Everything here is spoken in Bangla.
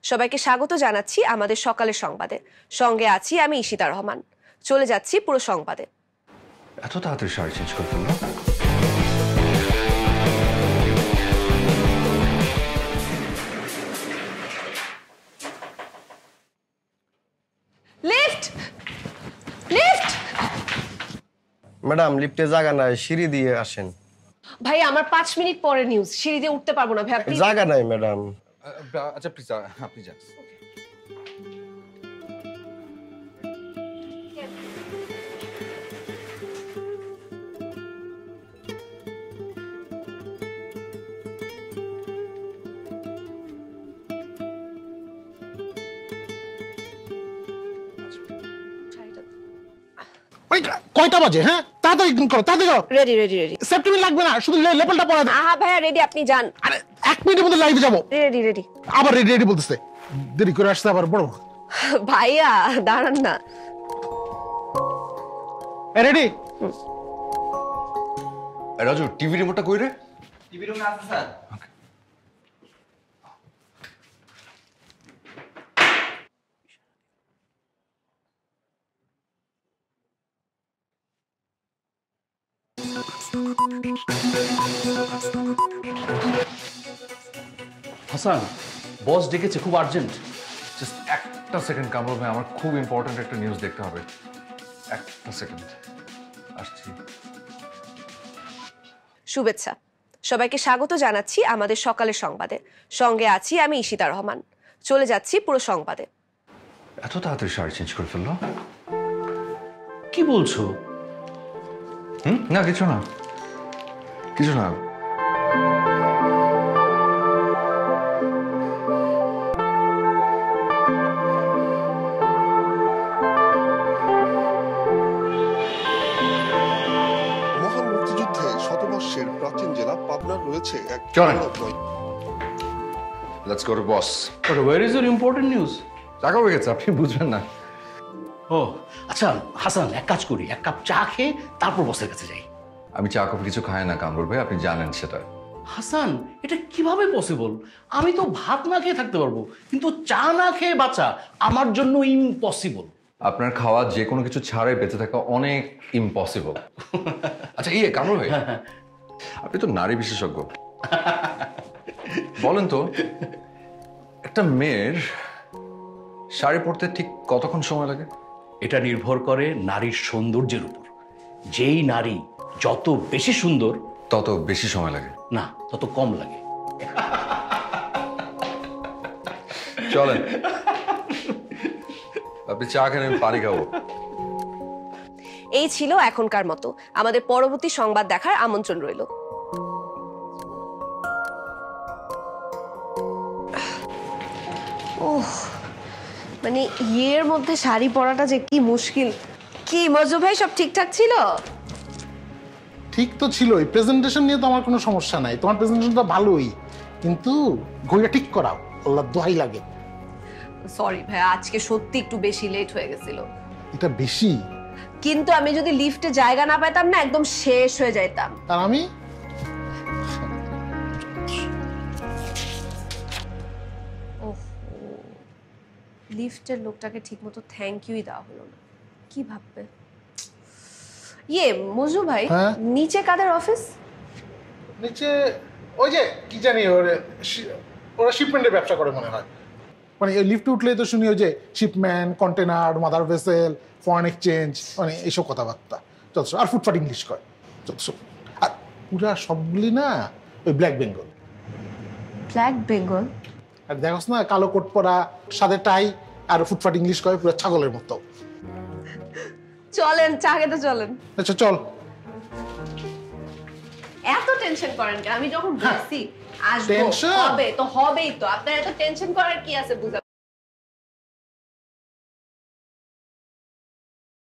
সবাইকে স্বাগত জানাচ্ছি আমাদের সকালের সংবাদে। সঙ্গে আছি আমি ঈশিতা রহমান। চলে যাচ্ছি পুরো সংবাদে। এত তাড়াতাড়ি শাড়ি চেঞ্জ করে ফেললো? লিফট লিফট ম্যাডাম, লিফটে জায়গা নাই, সিঁড়ি দিয়ে আসেন। ভাই আমার 5 মিনিট পরে নিউজ, সিঁড়ি দিয়ে উঠতে পারবো না ভাই। আপনি জায়গা নাই ম্যাডাম। আচ্ছা প্লিজ আপনি যান। কয়টা বাজে? হ্যাঁ, তাড়াতাড়ি করো, তাড়াতাড়ি করো। Ready ready ready. সেফটি লাগবে না, শুধু লেভেলটা পড়া দাও। আহা ভাইয়া রেডি, আপনি যান। আরে 1 মিনিটের মধ্যে লাইভে যাব। Ready ready. আবার রেডি রেডি বলতেছে, দেরি করে আসছে আবার বড়। ভাইয়া দাঁড়ান না। রেডি? রাজু, টিভি রিমোটটা কই রে? টিভি রুমে আছে স্যার। হাসান, বস ডেকেছে, খুব আর্জেন্ট। জাস্ট একটা সেকেন্ড কামরুল ভাই, আমার খুব ইম্পর্টেন্ট একটা নিউজ দেখতে হবে। একটা সেকেন্ড আসছি। শুভেচ্ছা। সবাইকে স্বাগত জানাচ্ছি আমাদের সকালের সংবাদে। সঙ্গে আছি আমি ঈশিতা রহমান। চলে যাচ্ছি পুরো সংবাদে। এত তাড়াতাড়ি শাড়ি চেঞ্জ করে ফেললো? কি বলছো? না কিছু না, কিছু না। মহান মুক্তিযুদ্ধে শতবর্ষের প্রাচীন জেলা পাবনার রয়েছে এক চলেন। Let's go to boss. But where is your important news? টাকা হয়ে গেছে, আপনি বুঝবেন না। ও আচ্ছা হাসান, এক কাজ করি, 1 কাপ চা খেয়ে তারপর বসের কাছে যাই। আমি চা কফি কিছু খাই না কামরুল ভাই, আপনি জানেন সেটা। হাসান, এটা কিভাবে পসিবল? আমি তো ভাত না খেয়ে থাকতে পারবো, কিন্তু চা না খেয়ে বাঁচা আমার জন্য ইম্পসিবল। আপনার খাওয়া যে কোনো কিছু ছাড়াই বেঁচে থাকা অনেক ইম্পসিবল। আচ্ছা কামরুল ভাই, আপনি তো নারী বিশেষজ্ঞ, বলেন তো একটা মেয়ের শাড়ি পরতে ঠিক কতক্ষণ সময় লাগে? এটা নির্ভর করে নারীর সৌন্দর্যের উপর। যেই নারী যত বেশি সুন্দর তত বেশি সময় লাগে? না, তত কম লাগে। চলেন, আপনি চা খান, আমি পানি খাবো। এই ছিল এখনকার মতো। আমাদের পরবর্তী সংবাদ দেখার আমন্ত্রণ রইল। ওহ, মানে ইয়ের মধ্যে শাড়ি পরাটা যে কি মুশকিল। কি মজু ভাই, সব ঠিকঠাক ছিল? ঠিক তো ছিলই, প্রেজেন্টেশন নিয়ে তো আমার কোনো সমস্যা নাই, তোমার প্রেজেন্টেশন তো ভালোই, কিন্তু ঘড়িটা ঠিক করাও, আল্লাহ দোহাই লাগে। সরি ভাই, আজকে সত্যি একটু বেশি লেট হয়ে গেছিল। এটা বেশি? কিন্তু আমি যদি লিফটে জায়গা না পাইতাম না, একদম শেষ হয়ে যাইতাম। আর আমি লিফটের লোকটাকে ঠিকমতো থ্যাংক ইউই দেওয়া হলো না। কি ভাববে? ইয়ে মজু ভাই, নিচে কাদের অফিস? নিচে ওই যে কি জানি, ওরা শিপমেন্টের ব্যবসা করে মনে হয়। মানে এই লিফটে উঠলেই তো শুনি ওই যে shipment, container, mother vessel, foreign exchange, মানে এইসব কথাবার্তা যত। আর ফুটপাত ইংলিশ কয় যত। আর পুরা সবগুলি না ওই ব্ল্যাক বেঙ্গল। ব্ল্যাক বেঙ্গল? আর দেখোস না, কালো কোট পরা, সাদে টাই, আর ফুটপাত ইংলিশ কয় পুরো ছাগলের মতো। চলেন চা খেতে চলেন। আচ্ছা চল। এত টেনশন করেন কেন? আমি যখন বলছি আসবো, টেনশন হবে তো হবেই তো। আপনার এত টেনশন করার কি আছে বুঝা